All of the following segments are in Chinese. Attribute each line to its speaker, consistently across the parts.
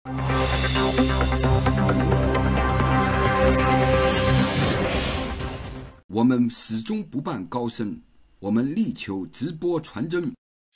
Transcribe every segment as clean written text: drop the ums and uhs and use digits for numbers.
Speaker 1: 我们始终不扮高僧，我们力求直播传真。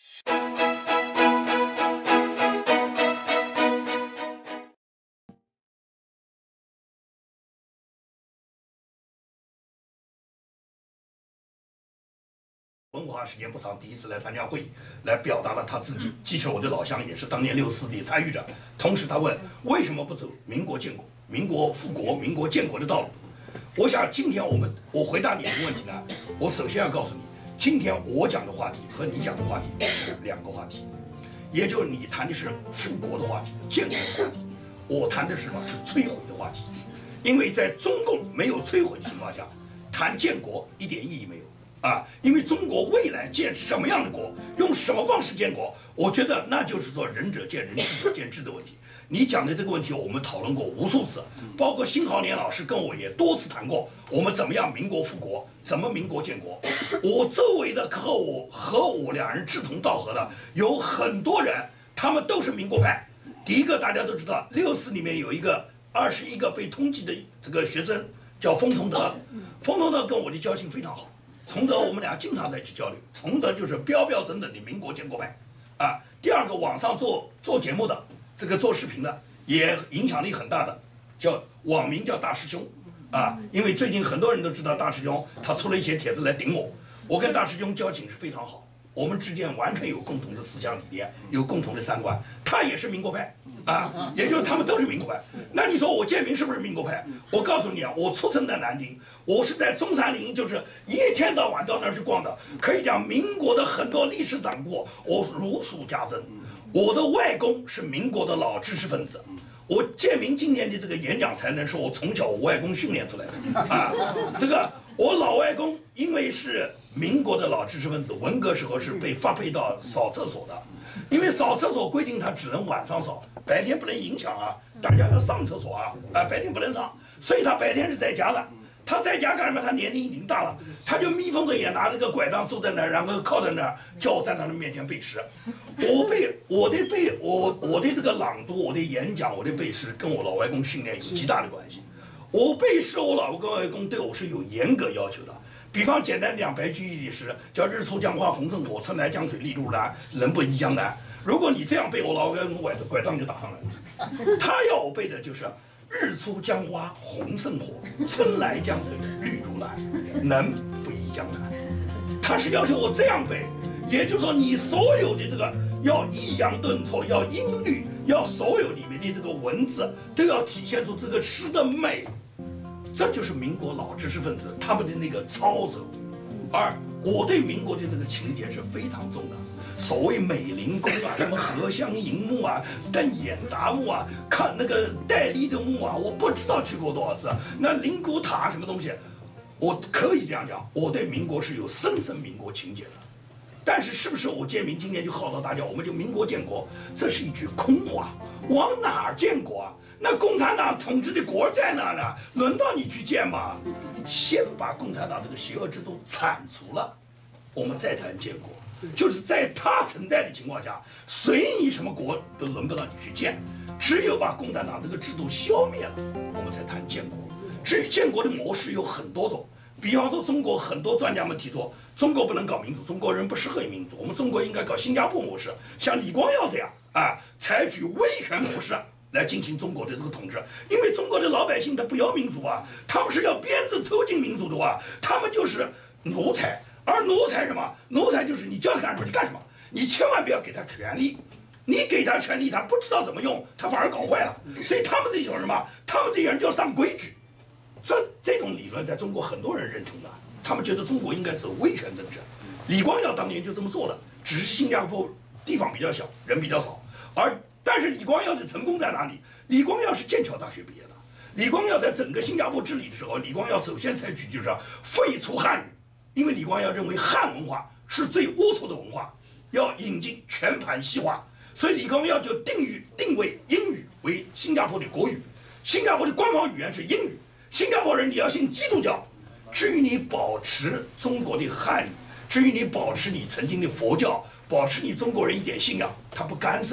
Speaker 2: 文华时间不长，第一次来参加会议，来表达了他自己。既是我的老乡，也是当年64的参与者。同时，他问为什么不走民国建国、民国复国、民国建国的道路？我想今天我回答你这个问题呢，我首先要告诉你，今天我讲的话题和你讲的话题是两个话题，也就是你谈的是复国的话题、建国的话题，我谈的是什么？是摧毁的话题。因为在中共没有摧毁的情况下，谈建国一点意义没有。因为中国未来建什么样的国，用什么方式建国，我觉得那就是说仁者见仁，智者见智的问题。你讲的这个问题，我们讨论过无数次，包括辛浩年老师跟我也多次谈过，我们怎么样民国复国，怎么民国建国。我周围的和我两人志同道合的有很多人，他们都是民国派。第一个大家都知道，64里面有一个21个被通缉的这个学生叫封崇德，封崇德跟我的交情非常好。崇德我们俩经常在一起交流，崇德就是标标准准的民国建国派，第二个网上做节目的，这个做视频的也影响力很大的，叫网名叫大师兄，因为最近很多人都知道大师兄，他出了一些帖子来顶我，我跟大师兄交情是非常好，我们之间完全有共同的思想理念，有共同的三观，他也是民国派。也就是他们都是民国派。那你说我建民是不是民国派？我告诉你啊，我出生在南京，我是在中山陵，就是一天到晚到那儿去逛的。可以讲民国的很多历史掌故，我如数家珍。我的外公是民国的老知识分子。我建民今年的这个演讲才能是我从小我外公训练出来的这个我老外公因为是民国的老知识分子，文革时候是被发配到扫厕所的。因为扫厕所规定他只能晚上扫，白天不能影响大家要上厕所白天不能上，所以他白天是在家的。他在家干什么？他年龄已经大了，他就眯缝着眼拿着个拐杖坐在那儿，然后靠在那儿，叫我在他的面前背诗。我的这个朗读、我的演讲、我的背诗，跟我老外公训练有极大的关系。我背诗，我老外公对我是有严格要求的。比方简单讲白居易的诗，叫日出江花红胜火，春来江水绿如蓝，人不疑江南。如果你这样背，我老外公拐杖就打上来了。他要我背的就是日出江花红胜火，春来江水绿如蓝，人不疑江南。他是要求我这样背，也就是说你所有的这个要抑扬顿挫，要音律，要所有里面的这个文字都要体现出这个诗的美。这就是民国老知识分子他们的那个操守，而我对民国的这个情结是非常重的。所谓美龄宫什么荷香银幕邓演达墓看那个戴笠的墓我不知道去过多少次。那灵谷塔什么东西，我可以这样讲，我对民国是有深深民国情结的。但是是不是我建民今天就号召大家，我们就民国建国，这是一句空话，往哪儿建国那共产党统治的国在哪呢？轮到你去建吗？先把共产党这个邪恶制度铲除了，我们再谈建国。就是在它存在的情况下，随你什么国都轮不到你去建。只有把共产党这个制度消灭了，我们才谈建国。至于建国的模式有很多种，比方说中国很多专家们提出，中国不能搞民主，中国人不适合于民主，我们中国应该搞新加坡模式，像李光耀这样采取威权模式来进行中国的这个统治。因为中国的老百姓他不要民主他们是要鞭子抽筋民主的他们就是奴才。而奴才什么？奴才就是你叫他干什么就干什么，你千万不要给他权利。你给他权利，他不知道怎么用，他反而搞坏了。所以他们这种什么？他们这些人就要上规矩。这种理论在中国很多人认同的，他们觉得中国应该走威权政治。李光耀当年就这么做的，只是新加坡地方比较小，人比较少。但是李光耀的成功在哪里？李光耀是剑桥大学毕业的。李光耀在整个新加坡治理的时候，李光耀首先采取就是废除汉语。因为李光耀认为汉文化是最龌龊的文化，要引进全盘西化，所以李光耀就定位英语为新加坡的国语，新加坡的官方语言是英语。新加坡人你要信基督教，至于你保持中国的汉语，至于你保持你曾经的佛教，保持你中国人一点信仰，他不干涉你。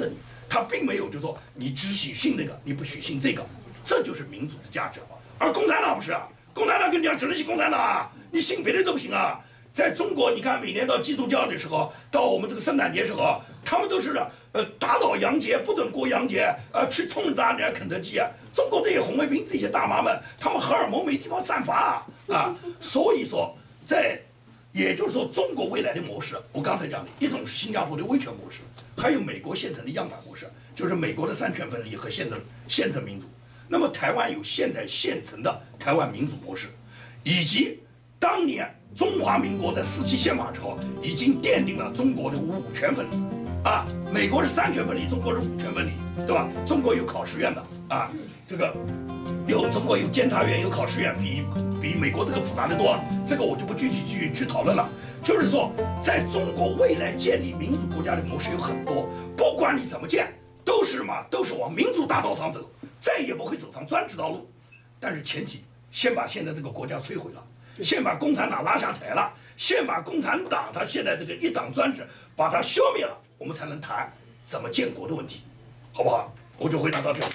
Speaker 2: 他并没有就说你只许信那个，你不许信这个，这就是民主的价值。而共产党不是啊，共产党跟你讲只能信共产党啊，你信别的都不行啊。在中国，你看每年到基督教的时候，到我们这个圣诞节时候，他们都是打倒洋节，不准过洋节，去冲打人家肯德基啊。中国这些红卫兵、这些大妈们，他们荷尔蒙没地方散发啊。所以说，也就是说，中国未来的模式，我刚才讲的一种是新加坡的威权模式，还有美国现成的样板模式，就是美国的三权分立和宪政民主。那么台湾有现成的台湾民主模式，以及当年中华民国在47宪法之后已经奠定了中国的五权分立啊，美国是三权分立，中国是五权分立，对吧？中国有考试院的啊，这个中国有监察院，有考试院，比美国这个复杂的多，这个我就不具体去讨论了。就是说，在中国未来建立民主国家的模式有很多，不管你怎么建，都是往民主大道上走，再也不会走上专制道路。但是前提，先把现在这个国家摧毁了。先把共产党拉下台了，先把共产党他现在这个一党专制把它消灭了，我们才能谈怎么建国的问题，好不好？我就回答到这里。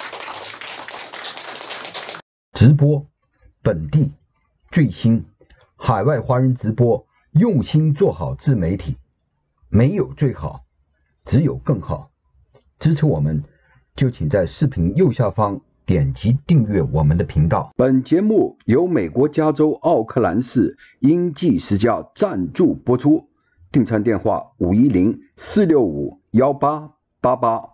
Speaker 1: 直播，本地最新，海外华人直播，用心做好自媒体，没有最好，只有更好。支持我们，就请在视频右下方点击订阅我们的频道。本节目由美国加州奥克兰市英记世家赞助播出，订餐电话510-465-1888。